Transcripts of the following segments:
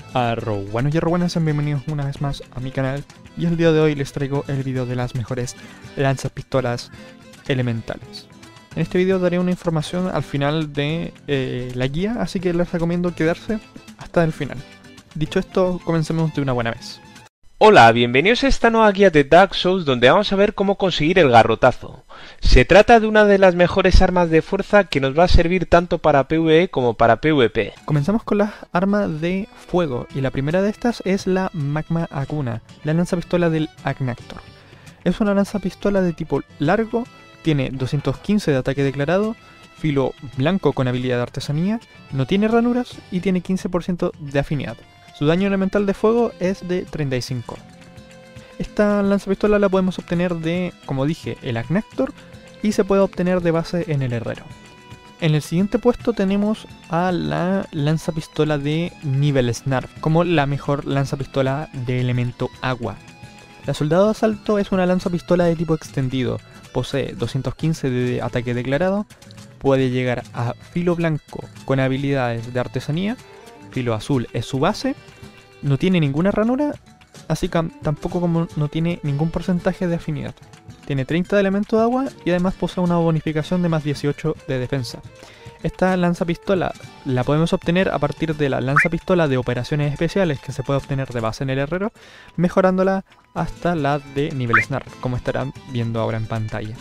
Buenos y arrobuenas, sean bienvenidos una vez más a mi canal. Y el día de hoy les traigo el video de las mejores lanzapistolas elementales. En este video daré una información al final de la guía, así que les recomiendo quedarse hasta el final. Dicho esto, comencemos de una buena vez. Hola, bienvenidos a esta nueva guía de Dark Souls donde vamos a ver cómo conseguir el garrotazo. Se trata de una de las mejores armas de fuerza que nos va a servir tanto para PvE como para PvP. Comenzamos con las armas de fuego y la primera de estas es la Magma Akuna, la lanzapistola del Agnaktor. Es una lanzapistola de tipo largo, tiene 215 de ataque declarado, filo blanco con habilidad de artesanía, no tiene ranuras y tiene 15% de afinidad. Su daño elemental de fuego es de 35. Esta lanzapistola la podemos obtener de, como dije, el Agnaktor y se puede obtener de base en el herrero. En el siguiente puesto tenemos a la lanzapistola de Nivelsnarf como la mejor lanzapistola de elemento agua. La Soldado de Asalto es una lanzapistola de tipo extendido, posee 215 de ataque declarado, puede llegar a filo blanco con habilidades de artesanía, filo azul es su base, no tiene ninguna ranura, así que tampoco como no tiene ningún porcentaje de afinidad. Tiene 30 de elemento de agua y además posee una bonificación de más 18 de defensa. Esta lanzapistola la podemos obtener a partir de la lanzapistola de operaciones especiales que se puede obtener de base en el herrero, mejorándola hasta la de Nivelsnarf, como estarán viendo ahora en pantalla.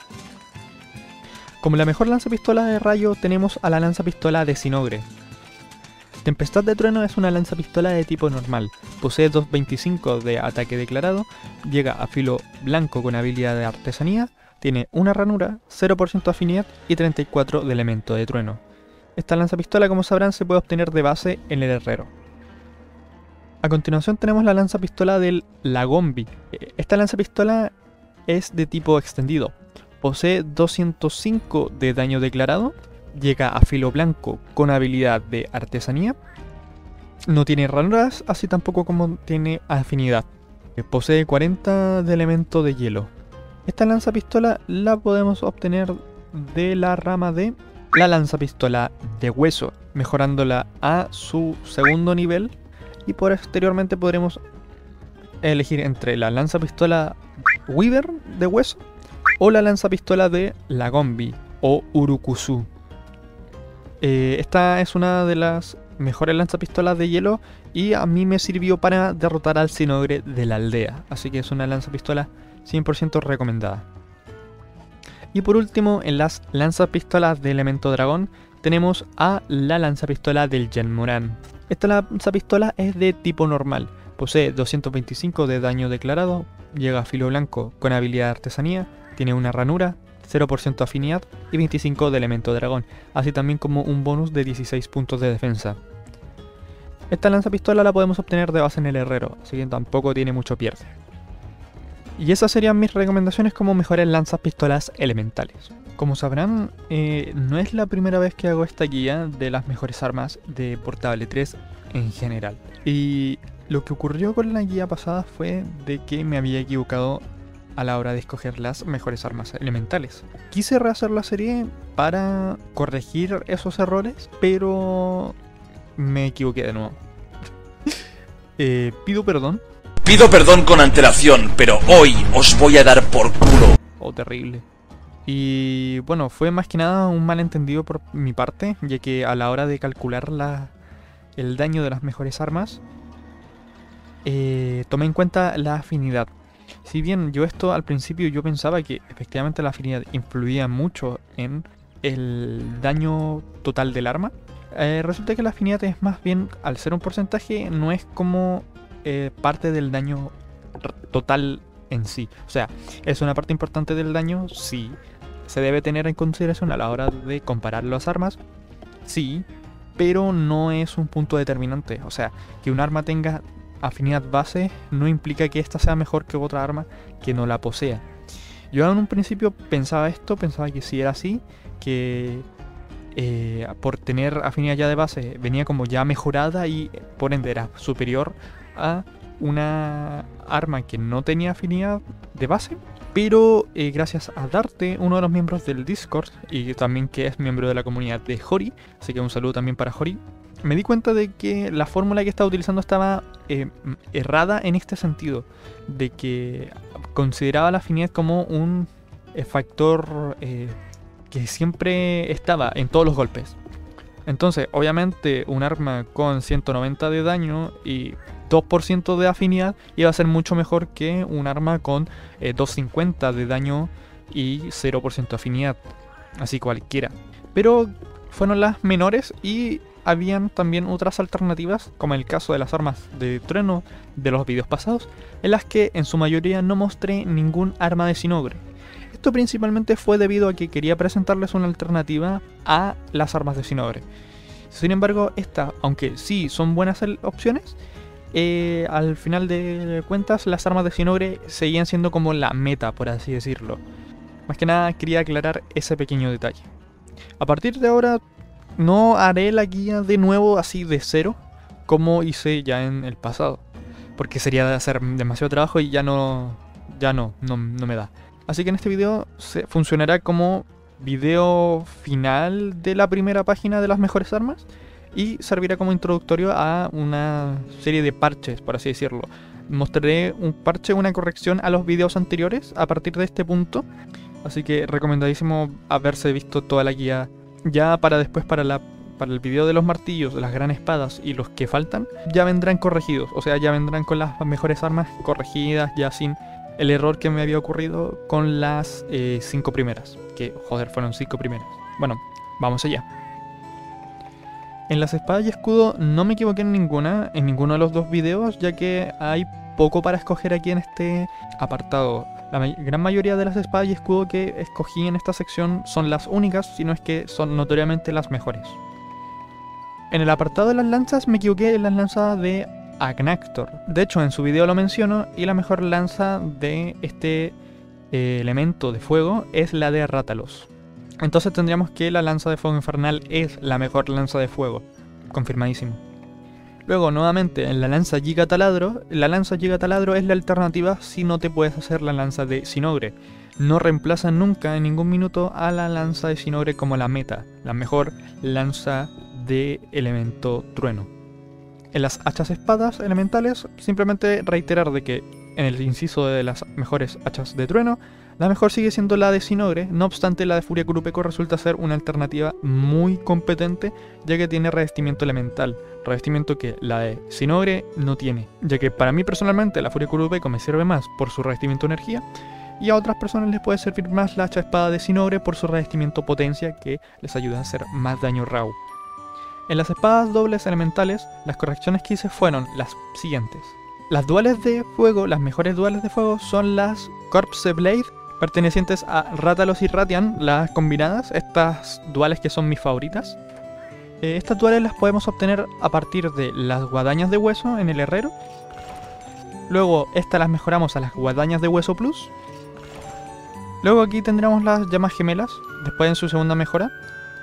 Como la mejor lanzapistola de rayo tenemos a la lanzapistola de Sinogre. Tempestad de Trueno es una lanzapistola de tipo normal, posee 225 de ataque declarado, llega a filo blanco con habilidad de artesanía, tiene una ranura, 0% afinidad y 34 de elemento de trueno. Esta lanzapistola, como sabrán, se puede obtener de base en el herrero. A continuación tenemos la lanzapistola del Lagombi. Esta lanzapistola es de tipo extendido, posee 205 de daño declarado, llega a filo blanco con habilidad de artesanía, no tiene ranuras, así tampoco como tiene afinidad. Posee 40 de elemento de hielo. Esta lanzapistola la podemos obtener de la rama de la lanzapistola de hueso, mejorándola a su segundo nivel, y posteriormente podremos elegir entre la lanzapistola Weaver de hueso o la lanzapistola de Lagombi o Urukusu. Esta es una de las mejores lanzapistolas de hielo y a mí me sirvió para derrotar al Sinogre de la aldea, así que es una lanzapistola 100% recomendada. Y por último, en las lanzapistolas de elemento dragón tenemos a la lanzapistola del Genmoran. Esta lanzapistola es de tipo normal, posee 225 de daño declarado, llega a filo blanco con habilidad de artesanía, tiene una ranura, 0% afinidad y 25 de elemento dragón, así también como un bonus de 16 puntos de defensa. Esta lanzapistola la podemos obtener de base en el herrero, así que tampoco tiene mucho pierde. Y esas serían mis recomendaciones como mejores lanzapistolas elementales. Como sabrán, no es la primera vez que hago esta guía de las mejores armas de Portable 3 en general. Y lo que ocurrió con la guía pasada fue de que me había equivocado a la hora de escoger las mejores armas elementales. Quise rehacer la serie para corregir esos errores, pero me equivoqué de nuevo. Pido perdón. Pido perdón con antelación, pero hoy os voy a dar por culo. Oh, terrible. Y bueno, fue más que nada un malentendido por mi parte, ya que a la hora de calcular el daño de las mejores armas, tomé en cuenta la afinidad. Si bien yo esto al principio yo pensaba que efectivamente la afinidad influía mucho en el daño total del arma, resulta que la afinidad es más bien, al ser un porcentaje, no es como parte del daño total en sí. O sea, es una parte importante del daño, sí. Se debe tener en consideración a la hora de comparar las armas, sí, pero no es un punto determinante. O sea, que un arma tenga afinidad base no implica que esta sea mejor que otra arma que no la posea. Yo en un principio pensaba que sí era así, que por tener afinidad ya de base venía como ya mejorada y por ende era superior a una arma que no tenía afinidad de base. Pero gracias a Darte, uno de los miembros del Discord y también que es miembro de la comunidad de Hori, así que un saludo también para Hori, me di cuenta de que la fórmula que estaba utilizando estaba errada en este sentido, de que consideraba la afinidad como un factor que siempre estaba en todos los golpes. Entonces, obviamente, un arma con 190 de daño y 2% de afinidad iba a ser mucho mejor que un arma con 250 de daño y 0% de afinidad. Así cualquiera. Pero fueron las menores y habían también otras alternativas, como el caso de las armas de trueno de los vídeos pasados, en las que en su mayoría no mostré ningún arma de Sinogre. Esto principalmente fue debido a que quería presentarles una alternativa a las armas de Sinogre. Sin embargo, estas, aunque sí son buenas opciones, al final de cuentas las armas de Sinogre seguían siendo como la meta, por así decirlo. Más que nada quería aclarar ese pequeño detalle. A partir de ahora no haré la guía de nuevo así de cero como hice ya en el pasado, porque sería de hacer demasiado trabajo y ya no me da. Así que en este video funcionará como video final de la primera página de las mejores armas y servirá como introductorio a una serie de parches, por así decirlo. Mostraré un parche, una corrección a los videos anteriores a partir de este punto, así que recomendadísimo haberse visto toda la guía. Ya para después, para el video de los martillos, de las gran espadas y los que faltan, ya vendrán corregidos, o sea, ya vendrán con las mejores armas corregidas, ya sin el error que me había ocurrido con las 5 primeras, que joder, fueron 5 primeras. Bueno, vamos allá. En las espadas y escudo no me equivoqué en ninguno de los dos videos, ya que hay poco para escoger aquí en este apartado. La gran mayoría de las espadas y escudo que escogí en esta sección son las únicas, si no es que son notoriamente las mejores. En el apartado de las lanzas me equivoqué en las lanzas de Agnactor. De hecho, en su video lo menciono, y la mejor lanza de este elemento de fuego es la de Rátalos. Entonces tendríamos que la lanza de fuego infernal es la mejor lanza de fuego. Confirmadísimo. Luego, nuevamente, en la lanza Gigataladro es la alternativa si no te puedes hacer la lanza de Sinogre. No reemplaza nunca en ningún minuto a la lanza de Sinogre como la meta, la mejor lanza de elemento trueno. En las hachas espadas elementales, simplemente reiterar de que en el inciso de las mejores hachas de trueno, la mejor sigue siendo la de Sinogre. No obstante, la de Furia Kurupeco resulta ser una alternativa muy competente, ya que tiene revestimiento elemental, revestimiento que la de Sinogre no tiene, ya que para mí personalmente la Furia Kurupeco me sirve más por su revestimiento energía, y a otras personas les puede servir más la hacha espada de Sinogre por su revestimiento potencia, que les ayuda a hacer más daño raw. En las espadas dobles elementales, las correcciones que hice fueron las siguientes. Las duales de fuego, las mejores duales de fuego son las Corpse Blade, pertenecientes a Rátalos y Ratian, las combinadas, estas duales que son mis favoritas. Estas duales las podemos obtener a partir de las guadañas de hueso en el herrero. Luego estas las mejoramos a las guadañas de hueso plus. Luego aquí tendremos las llamas gemelas, después en su segunda mejora.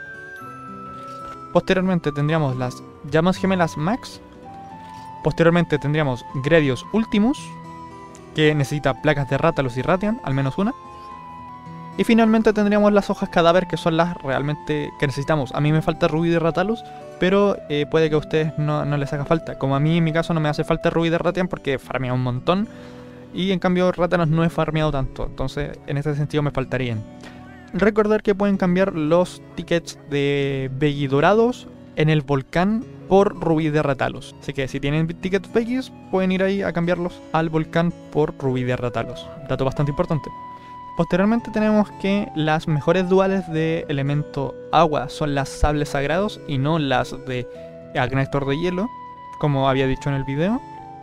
Posteriormente tendríamos las llamas gemelas max. Posteriormente tendríamos Gredios Ultimus, que necesita placas de Rátalos y Ratian, al menos una. Y finalmente tendríamos las hojas cadáver, que son las realmente que necesitamos. A mí me falta Rubí de Rátalos, pero puede que a ustedes no les haga falta. Como a mí en mi caso no me hace falta Rubí de Ratian porque he farmeado un montón. Y en cambio Rátalos no he farmeado tanto, entonces en este sentido me faltarían. Recordar que pueden cambiar los tickets de Veggie dorados en el volcán por Rubí de Rátalos. Así que si tienen tickets Veggies, pueden ir ahí a cambiarlos al volcán por Rubí de Rátalos. Dato bastante importante. Posteriormente tenemos que las mejores duales de elemento agua son las sables sagrados y no las de Agnactor de hielo, como había dicho en el video.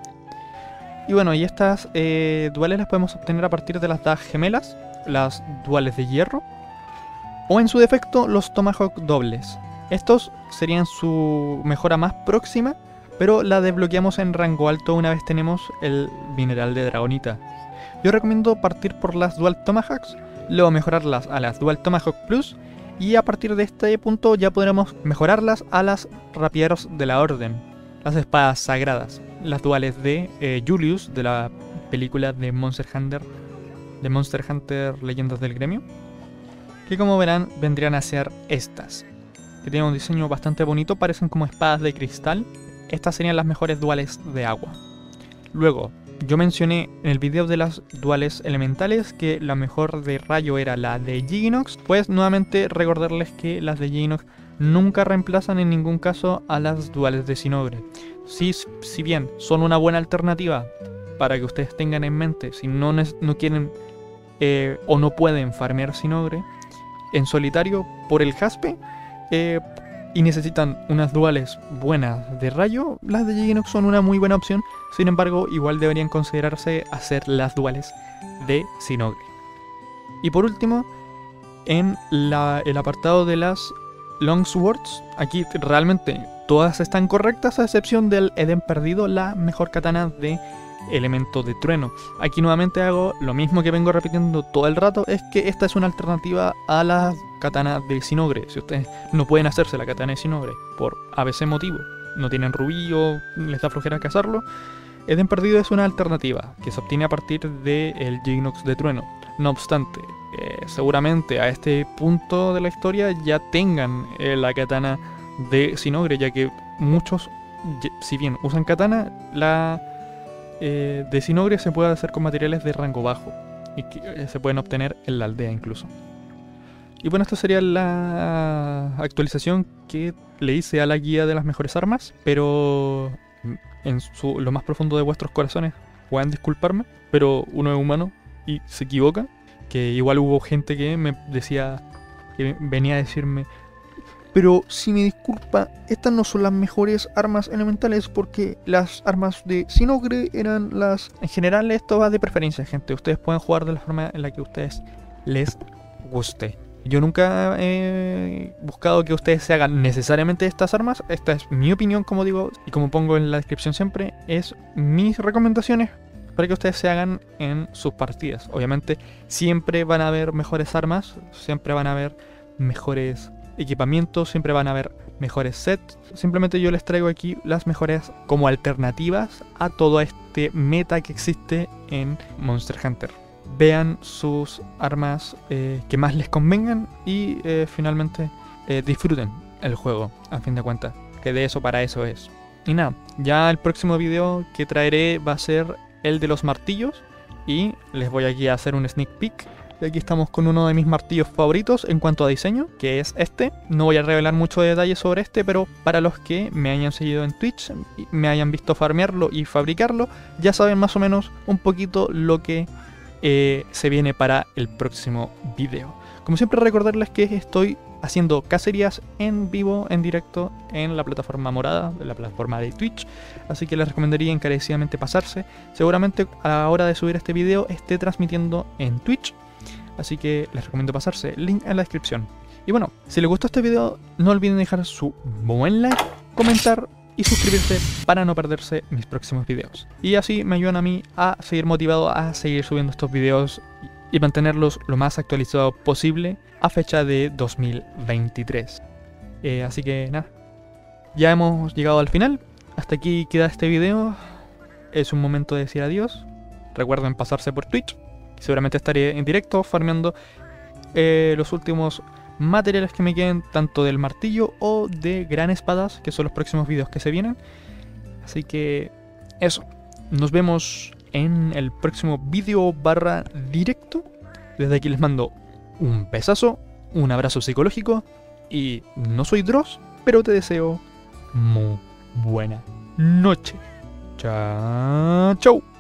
Y bueno, y estas duales las podemos obtener a partir de las dagas gemelas, las duales de hierro, o en su defecto los Tomahawk dobles. Estos serían su mejora más próxima, pero la desbloqueamos en rango alto una vez tenemos el mineral de dragonita. Yo recomiendo partir por las Dual Tomahawks, luego mejorarlas a las Dual Tomahawk Plus, y a partir de este punto ya podremos mejorarlas a las Rapieros de la Orden, las espadas sagradas, las duales de Julius, de la película de Monster Hunter Leyendas del Gremio, que como verán vendrían a ser estas. que tienen un diseño bastante bonito, parecen como espadas de cristal. Estas serían las mejores duales de agua. Luego, yo mencioné en el video de las duales elementales que la mejor de rayo era la de Gigginox. Pues nuevamente recordarles que las de Gigginox nunca reemplazan en ningún caso a las duales de Sinogre. Si bien son una buena alternativa para que ustedes tengan en mente, si no quieren o no pueden farmear Sinogre en solitario por el jaspe y necesitan unas duales buenas de rayo, las de Gigginox son una muy buena opción. Sin embargo, igual deberían considerarse hacer las duales de Sinogre. Y por último, en el apartado de las Longswords, aquí realmente todas están correctas a excepción del Edén Perdido, la mejor katana de elemento de trueno. Aquí nuevamente hago lo mismo que vengo repitiendo todo el rato, es que esta es una alternativa a la katana de Sinogre. Si ustedes no pueden hacerse la katana de Sinogre por ABC motivo, no tienen rubí o les da flojera cazarlo, Edén Perdido es una alternativa que se obtiene a partir del Gigginox de trueno. No obstante, seguramente a este punto de la historia ya tengan la katana de Sinogre, ya que muchos, si bien usan katana, la de Sinogre se puede hacer con materiales de rango bajo y que se pueden obtener en la aldea incluso. Y bueno, esta sería la actualización que le hice a la guía de las mejores armas, pero en lo más profundo de vuestros corazones pueden disculparme, pero uno es humano y se equivoca. Que igual hubo gente que me decía, que venía a decirme: pero si me disculpa, estas no son las mejores armas elementales porque las armas de Sinogre eran las... En general esto va de preferencia, gente. Ustedes pueden jugar de la forma en la que a ustedes les guste. Yo nunca he buscado que ustedes se hagan necesariamente estas armas. Esta es mi opinión, como digo, y como pongo en la descripción siempre, es mis recomendaciones para que ustedes se hagan en sus partidas. Obviamente siempre van a haber mejores armas, siempre van a haber mejores equipamientos, siempre van a haber mejores sets. Simplemente yo les traigo aquí las mejores como alternativas a todo este meta que existe en Monster Hunter. Vean sus armas que más les convengan y finalmente disfruten el juego, a fin de cuentas, que de eso para eso es. Y nada, ya el próximo video que traeré va a ser el de los martillos y les voy aquí a hacer un sneak peek. Y aquí estamos con uno de mis martillos favoritos en cuanto a diseño, que es este. No voy a revelar mucho detalle sobre este, pero para los que me hayan seguido en Twitch, me hayan visto farmearlo y fabricarlo, ya saben más o menos un poquito lo que se viene para el próximo video. Como siempre, recordarles que estoy haciendo cacerías en vivo, en directo, en la plataforma morada, en la plataforma de Twitch, así que les recomendaría encarecidamente pasarse. Seguramente a la hora de subir este video esté transmitiendo en Twitch, así que les recomiendo pasarse, link en la descripción. Y bueno, si les gustó este video, no olviden dejar su buen like, comentar y suscribirse para no perderse mis próximos videos. Y así me ayudan a mí a seguir motivado a seguir subiendo estos videos y mantenerlos lo más actualizado posible a fecha de 2023. Así que nada, ya hemos llegado al final. Hasta aquí queda este video. Es un momento de decir adiós. Recuerden pasarse por Twitch. Seguramente estaré en directo farmeando los últimos materiales que me queden, tanto del martillo o de gran espadas, que son los próximos videos que se vienen. Así que eso, nos vemos en el próximo video / directo. Desde aquí les mando un besazo, un abrazo psicológico y no soy Dross, pero te deseo muy buena noche. Chao, chau.